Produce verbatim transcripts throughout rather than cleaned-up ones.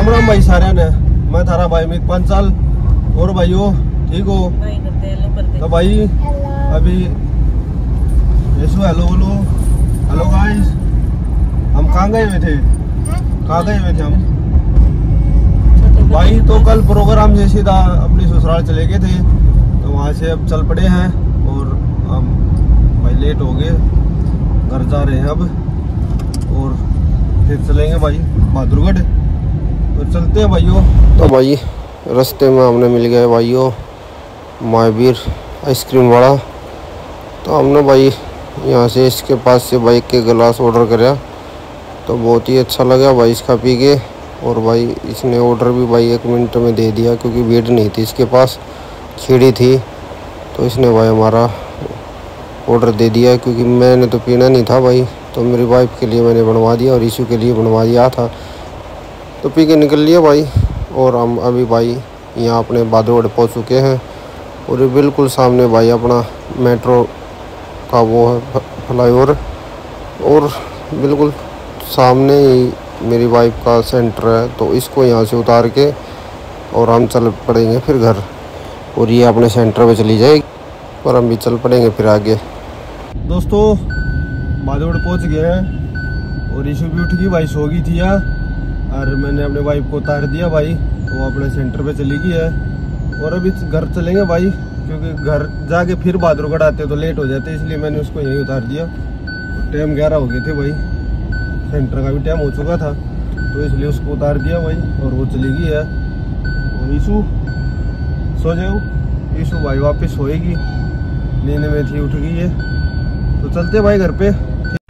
राम राम भाई सारे ने। मैं थारा भाई मिक पंचाल और भाइयों ठीक हो? तो भाई अभी यीशु हेलो बोलो। हेलो गाइस, हम कहाँ गए हुए थे? कहाँ गए हुए थे हम भाई? तो कल प्रोग्राम से सीधा अपनी ससुराल चले गए थे, तो वहाँ से अब चल पड़े हैं और हम भाई लेट हो गए, घर जा रहे हैं अब और फिर चलेंगे भाई बहादुरगढ़। तो चलते हैं भाइयों। तो भाई रास्ते में हमने मिल गए भाइयों महावीर आइसक्रीम वाला। तो हमने भाई यहाँ से इसके पास से बाइक के गिलास ऑर्डर कराया, तो बहुत ही अच्छा लगा भाई इसका पी के। और भाई इसने ऑर्डर भी भाई एक मिनट में दे दिया, क्योंकि भीड़ नहीं थी इसके पास, खिड़ी थी। तो इसने भाई हमारा ऑर्डर दे दिया, क्योंकि मैंने तो पीना नहीं था भाई, तो मेरी वाइफ के लिए मैंने बनवा दिया और इशू के लिए बनवा दिया था। तो पी के निकल लिया भाई। और हम अभी भाई यहाँ अपने बहादुरगढ़ पहुँच चुके हैं और ये बिल्कुल सामने भाई अपना मेट्रो का वो है फ्लाईओवर, और बिल्कुल सामने ही मेरी वाइफ का सेंटर है। तो इसको यहाँ से उतार के और हम चल पड़ेंगे फिर घर, और ये अपने सेंटर पे चली जाएगी और हम भी चल पड़ेंगे फिर आगे। दोस्तों बहादुरगढ़ पहुँच गए हैं और इशू भी उठ गई भाई, सो गई थी यहाँ, और मैंने अपने वाइफ को उतार दिया भाई, वो अपने सेंटर पे चली गई है। और अभी घर चलेंगे भाई, क्योंकि घर जाके फिर बहादुरगढ़ आते तो लेट हो जाते, इसलिए मैंने उसको यहीं उतार दिया। टाइम ग्यारह हो गए थे भाई, सेंटर का भी टाइम हो चुका था, तो इसलिए उसको उतार दिया भाई और वो चली गई है। और ईशू सो जाओ, ईशू भाई वापस सोएगी, नींद में थी उठ गई है। तो चलते भाई घर पे।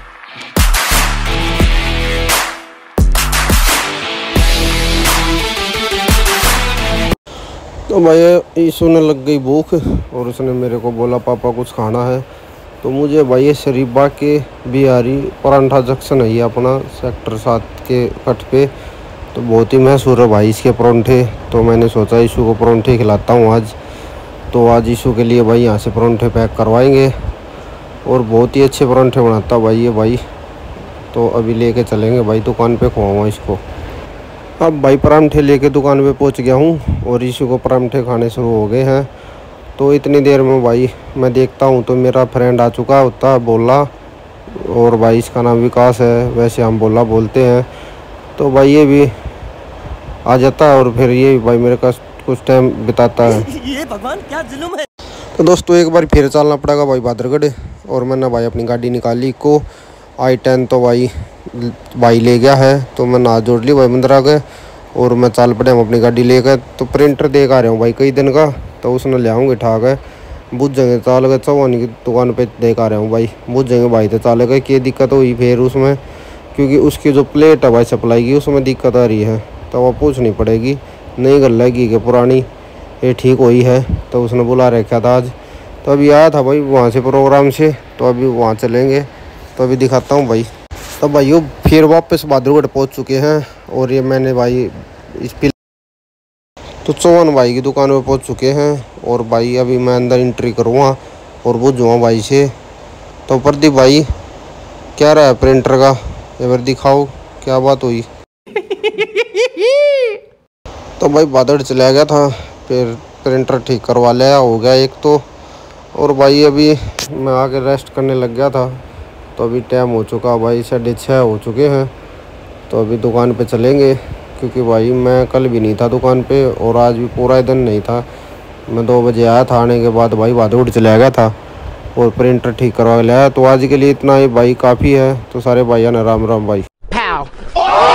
तो भाई ईशू ने लग गई भूख और उसने मेरे को बोला पापा कुछ खाना है। तो मुझे भाई ये शरीफ बाग के बिहारी परांठा जंक्शन है ये अपना सेक्टर सात के कट पे, तो बहुत ही मशहूर है भाई इसके परांठे। तो मैंने सोचा ईशू को परांठे खिलाता हूँ आज। तो आज ईशू के लिए भाई यहाँ से परांठे पैक करवाएंगे, और बहुत ही अच्छे परांठे बनाता भाई ये भाई। तो अभी लेके चलेंगे भाई दुकान पे, खुआऊँगा इसको। अब भाई परांठे लेके दुकान पे पहुंच गया हूं और ईशू को परांठे खाने शुरू हो गए हैं। तो इतनी देर में भाई मैं देखता हूं तो मेरा फ्रेंड आ चुका होता बोला, और भाई इसका नाम विकास है, वैसे हम बोला बोलते हैं। तो भाई ये भी आ जाता है और फिर ये भाई मेरे पास कुछ टाइम बिताता है। ये भगवान क्या जुल्म है। तो दोस्तों एक बार फिर चलना पड़ेगा भाई बहादुरगढ़, और मैंने भाई अपनी गाड़ी निकाली को आई टेन। तो भाई भाई ले गया है, तो मैं ना जोड़ ली भाई मंदिर आ गए और मैं चाल पड़े हम अपनी गाड़ी लेकर। तो प्रिंटर देख आ रहा हूँ भाई कई दिन का, तो उसने ले आऊँगे ठाक है, बुझ जाएंगे चाल गए चौहान की दुकान पे देख आ रहा हूँ भाई, बुझ जाएंगे भाई। तो चाल गए क्या दिक्कत हुई फिर उसमें, क्योंकि उसकी जो प्लेट है भाई सप्लाई की उसमें दिक्कत आ रही है, तो वह पूछनी पड़ेगी। नई गल है कि पुरानी ये ठीक हुई है, तो उसने बुला रखा था आज। तो अभी आया था भाई वहाँ से प्रोग्राम से, तो अभी वहाँ चलेंगे, तो अभी दिखाता हूँ भाई। तो भाइयों फिर वापस बहादुरगढ़ पहुँच चुके हैं, और ये मैंने भाई इस पिल तो चौहान भाई की दुकान पे पहुँच चुके हैं। और भाई अभी मैं अंदर एंट्री करूँगा और बुझूँगा भाई से। तो प्रदीप भाई क्या रहा है प्रिंटर का, एक बार दिखाओ क्या बात हुई। तो भाई बहादुरगढ़ चला गया था, फिर प्रिंटर ठीक करवा लिया, हो गया एक तो। और भाई अभी मैं आके रेस्ट करने लग गया था, तो अभी टाइम हो चुका भाई, साढ़े छः हो चुके हैं। तो अभी दुकान पे चलेंगे, क्योंकि भाई मैं कल भी नहीं था दुकान पे और आज भी पूरा दिन नहीं था। मैं दो बजे आया था, आने के बाद भाई बहादुरगढ़ चला गया था और प्रिंटर ठीक करवा लिया। तो आज के लिए इतना ही भाई काफ़ी है। तो सारे भाइयों ने राम राम भाई।